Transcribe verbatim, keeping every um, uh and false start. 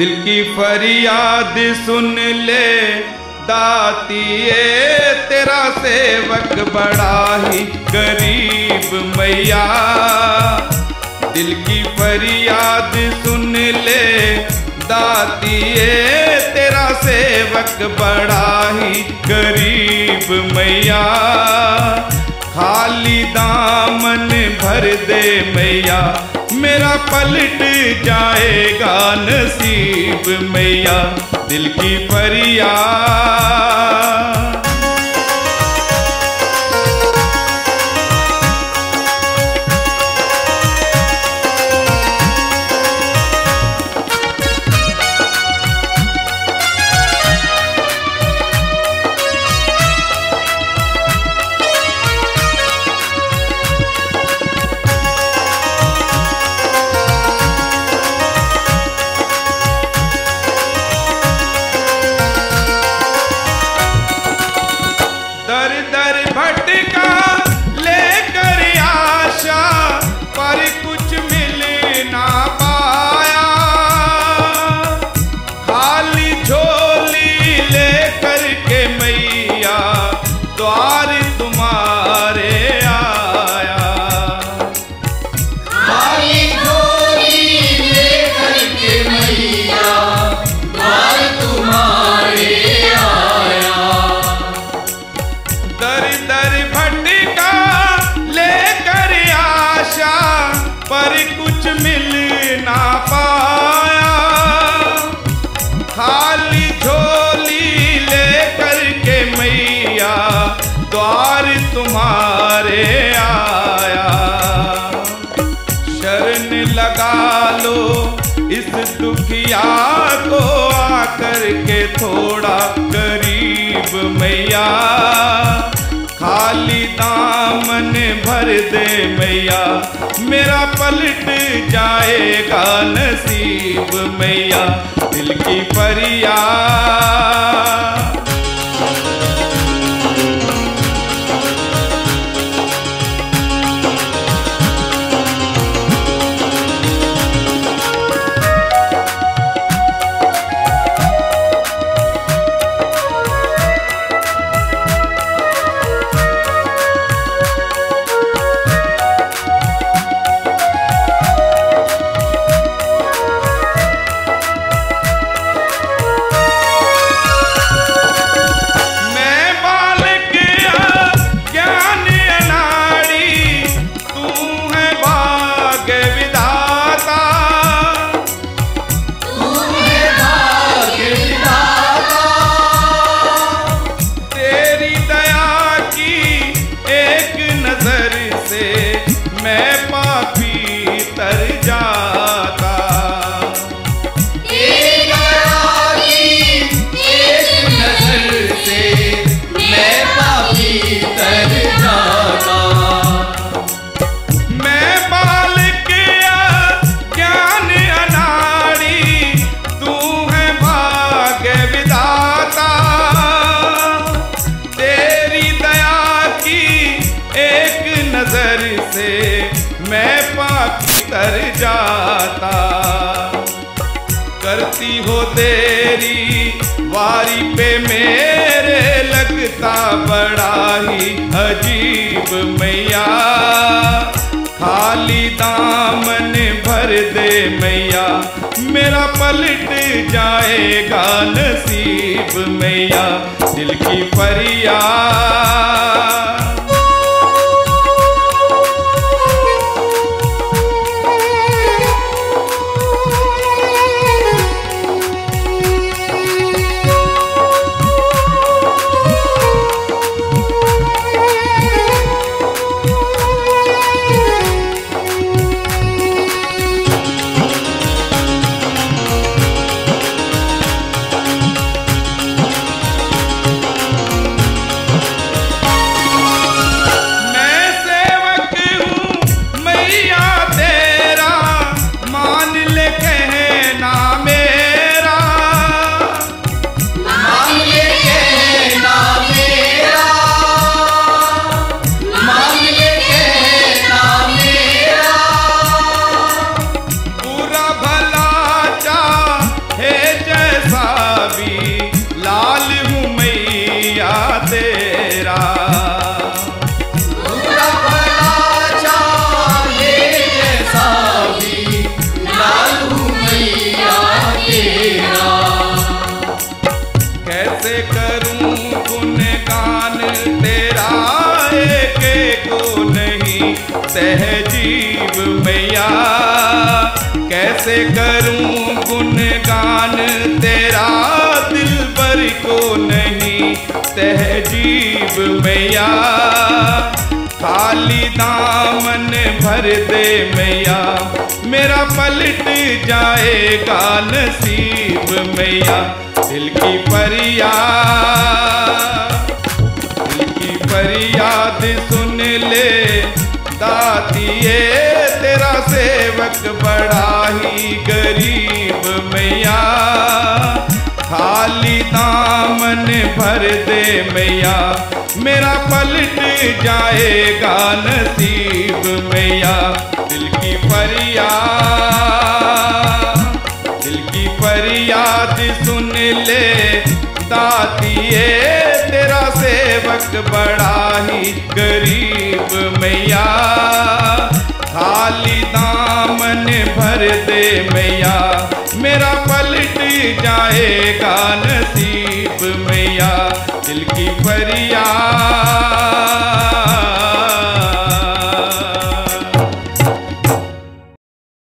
दिल की फरियाद सुन ले दातिए, तेरा सेवक बड़ा ही गरीब मैया। दिल की फरियाद सुन ले दातिए, तेरा सेवक बड़ा ही गरीब मैया। खाली दामन भर दे मैया, मेरा पलट जाएगा नसीब मैया। दिल की फरियाद दर दर भटका लेकर आशा, पर कुछ मिल ना पाया। खाली झोली लेकर के मैया द्वार तुम्हारे आया। खाली झोली लेकर के मैया द्वार तुम्हारे आया। दर दर भटका लेकर आशा, पर कुछ मिल ना पाया। खाली झोली लेकर के मैया द्वार तुम्हारे आया। शरण लगा लो इस दुखिया को, आकर के थोड़ा करीब मैया। खाली दामन भर दे मैया, मेरा पलट जाएगा नसीब मैया। दिल की फरियाद मैं पापी तर जाता। तेरी दया की एक नजर से मैं पापी तर जाता। मैं बालक ज्ञान अनाड़ी, तू है भाग्य विधाता। तेरी दया की एक नजर से मैं पापी तर जाता। करती हो तेरी वारी पे मेरे लगता बड़ा ही अजीब मैया। खाली दामन भर दे मैया, मेरा पलट जाएगा नसीब मैया। दिल की फरियाद तहजीब मैया। कैसे करूं गुणगान तेरा, दिलबर को नहीं तहजीब मैया। खाली दामन भर दे मैया, मेरा पलट जाएगा नसीब मैया। दिल की फरियाद, दिल की फरियाद सुन ले दातिए, तेरा सेवक बड़ा ही गरीब मैया। खाली दामन भर दे मैया, मेरा पलट जाएगा नसीब मैया। दिल की फरियाद, दिल की फरियाद सुन ले दातिए, तेरा सेवक बड़ा ही गरीब मैया। खाली दामन भर दे मैया, मेरा पलट जाएगा नसीब मैया। दिल की फरियाद।